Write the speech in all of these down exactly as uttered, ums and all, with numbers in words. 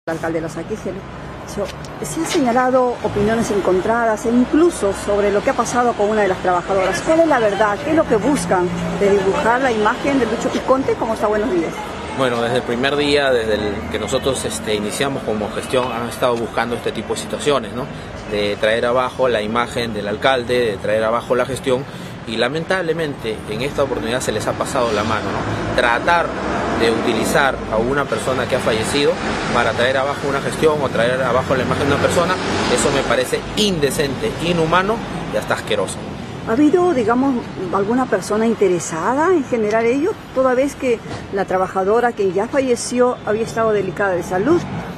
El alcalde de Los Aquígeles, se ha señalado opiniones encontradas e incluso sobre lo que ha pasado con una de las trabajadoras. ¿Cuál es la verdad? ¿Qué es lo que buscan de dibujar la imagen de Lucho Visconti? ¿Cómo está? Buenos días. Bueno, desde el primer día, desde el que nosotros este, iniciamos como gestión, han estado buscando este tipo de situaciones, ¿no? De traer abajo la imagen del alcalde, de traer abajo la gestión, y lamentablemente en esta oportunidad se les ha pasado la mano, ¿no? Tratar de utilizar a una persona que ha fallecido para traer abajo una gestión o traer abajo la imagen de una persona, eso me parece indecente, inhumano y hasta asqueroso. ¿Ha habido, digamos, alguna persona interesada en generar ello, toda vez que la trabajadora que ya falleció había estado delicada de salud?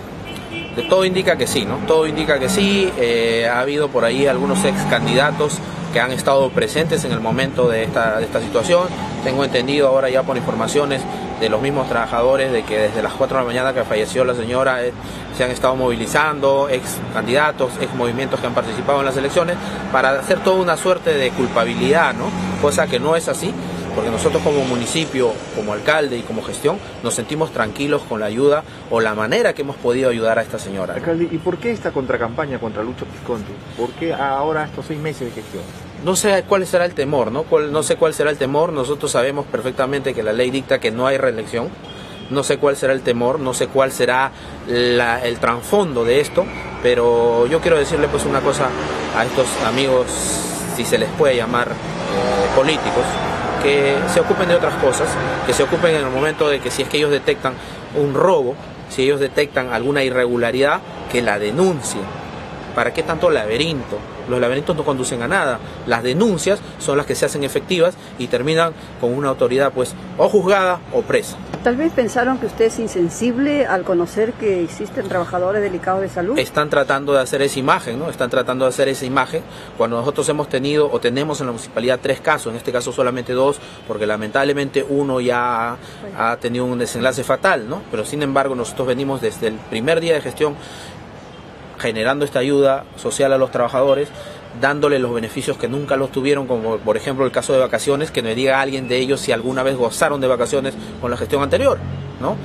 De todo indica que sí, ¿no? Todo indica que sí. Eh, ha habido por ahí algunos ex candidatos que han estado presentes en el momento de esta, de esta situación. Tengo entendido ahora ya por informaciones de los mismos trabajadores de que desde las cuatro de la mañana que falleció la señora eh, se han estado movilizando ex candidatos, ex movimientos que han participado en las elecciones para hacer toda una suerte de culpabilidad, ¿no? Cosa que no es así, porque nosotros como municipio, como alcalde y como gestión nos sentimos tranquilos con la ayuda o la manera que hemos podido ayudar a esta señora. Alcalde, ¿y por qué esta contracampaña contra Lucho Visconti? ¿Por qué ahora estos seis meses de gestión? No sé cuál será el temor, ¿no? No sé cuál será el temor. Nosotros sabemos perfectamente que la ley dicta que no hay reelección. No sé cuál será el temor, no sé cuál será la, el trasfondo de esto, pero yo quiero decirle pues una cosa a estos amigos, si se les puede llamar eh, políticos, que se ocupen de otras cosas, que se ocupen en el momento de que si es que ellos detectan un robo, si ellos detectan alguna irregularidad, que la denuncien. ¿Para qué tanto laberinto? Los laberintos no conducen a nada. Las denuncias son las que se hacen efectivas y terminan con una autoridad pues o juzgada o presa. Tal vez pensaron que usted es insensible al conocer que existen trabajadores delicados de salud. Están tratando de hacer esa imagen, ¿no? Están tratando de hacer esa imagen cuando nosotros hemos tenido o tenemos en la municipalidad tres casos, en este caso solamente dos, porque lamentablemente uno ya ha, ha tenido un desenlace fatal, ¿no? Pero sin embargo nosotros venimos desde el primer día de gestión generando esta ayuda social a los trabajadores, dándole los beneficios que nunca los tuvieron, como por ejemplo el caso de vacaciones, que me diga alguien de ellos si alguna vez gozaron de vacaciones con la gestión anterior, ¿no?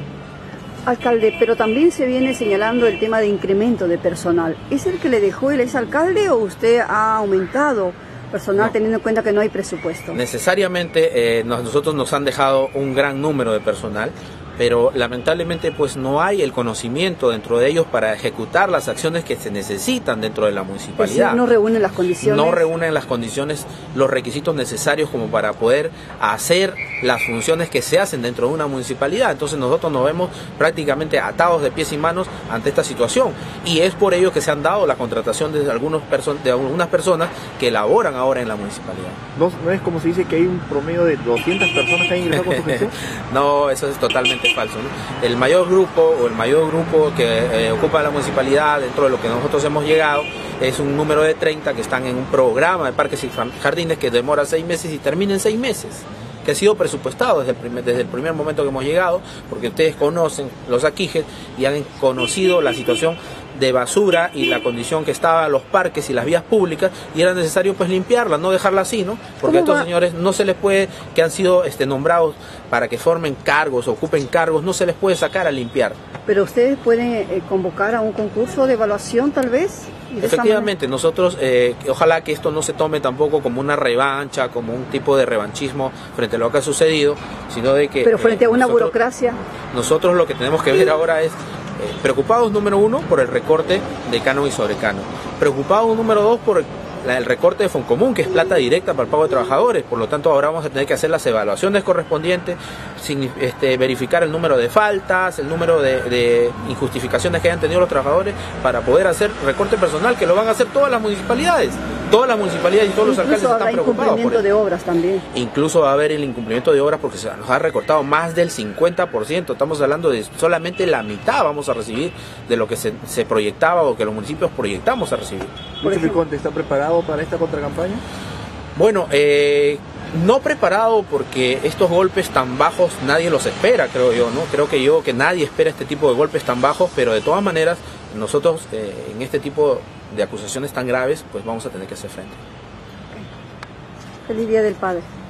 Alcalde, pero también se viene señalando el tema de incremento de personal. ¿Es el que le dejó el exalcalde o usted ha aumentado personal no. teniendo en cuenta que no hay presupuesto? Necesariamente eh, nosotros nos han dejado un gran número de personal, pero lamentablemente pues no hay el conocimiento dentro de ellos para ejecutar las acciones que se necesitan dentro de la municipalidad. Es decir, no reúnen las condiciones. No reúnen las condiciones, los requisitos necesarios como para poder hacer las funciones que se hacen dentro de una municipalidad. Entonces nosotros nos vemos prácticamente atados de pies y manos ante esta situación. Y es por ello que se han dado la contratación de, algunos perso de algunas personas que laboran ahora en la municipalidad. ¿No, no es como se dice que hay un promedio de doscientas personas que han ingresado con su gestión? No, eso es totalmente falso, ¿no? El mayor grupo o el mayor grupo que eh, ocupa la municipalidad dentro de lo que nosotros hemos llegado es un número de treinta que están en un programa de parques y jardines que demora seis meses y termina en seis meses, que ha sido presupuestado desde el primer, desde el primer momento que hemos llegado, porque ustedes conocen Los Aquígeles y han conocido la situación de basura y la condición que estaba los parques y las vías públicas, y era necesario pues limpiarla, no dejarla así, ¿no? Porque a estos señores no se les puede, que han sido este, nombrados para que formen cargos, ocupen cargos, no se les puede sacar a limpiar. Pero ustedes pueden eh, convocar a un concurso de evaluación tal vez. Efectivamente, nosotros, eh, ojalá que esto no se tome tampoco como una revancha, como un tipo de revanchismo frente a lo que ha sucedido, sino de que... Pero frente eh, a una nosotros, burocracia. Nosotros lo que tenemos que ver ahora es eh, preocupados número uno por el recorte de canon y sobrecanon, preocupados número dos por el el recorte de Foncomún, que es plata directa para el pago de trabajadores. Por lo tanto, ahora vamos a tener que hacer las evaluaciones correspondientes, sin, este, verificar el número de faltas, el número de, de injustificaciones que hayan tenido los trabajadores, para poder hacer recorte personal, que lo van a hacer todas las municipalidades. Todas las municipalidades y todos los alcaldes están preocupados por eso. De obras también. Incluso va a haber el incumplimiento de obras porque se nos ha recortado más del cincuenta por ciento. Estamos hablando de solamente la mitad vamos a recibir de lo que se, se proyectaba o que los municipios proyectamos a recibir. ¿Lucho Visconti está preparado para esta contracampaña? Bueno, eh, no preparado porque estos golpes tan bajos nadie los espera, creo yo, ¿no? Creo que yo que nadie espera este tipo de golpes tan bajos, pero de todas maneras nosotros eh, en este tipo de acusaciones tan graves pues vamos a tener que hacer frente. Feliz Día del Padre.